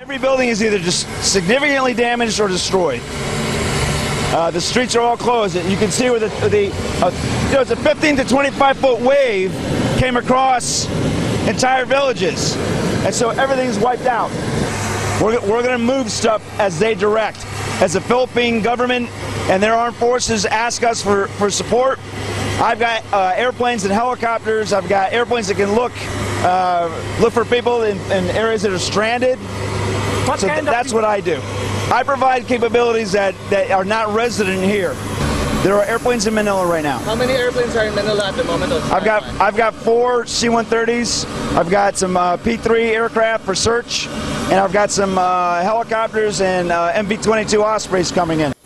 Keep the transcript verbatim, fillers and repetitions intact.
every building is either just significantly damaged or destroyed. Uh, the streets are all closed. You can see where the, the uh, you know, it's a fifteen to twenty-five foot wave came across entire villages, and so everything's wiped out. We're, we're going to move stuff as they direct. As the Philippine government and their armed forces ask us for, for support, I've got uh, airplanes and helicopters. I've got airplanes that can look uh, look for people in, in areas that are stranded. What so kind th of that's what I do. I provide capabilities that, that are not resident here. There are airplanes in Manila right now. How many airplanes are in Manila at the moment? I've got I've got four C one thirties. I've got some uh, P three aircraft for search, and I've got some uh, helicopters and uh, M V twenty-two Ospreys coming in.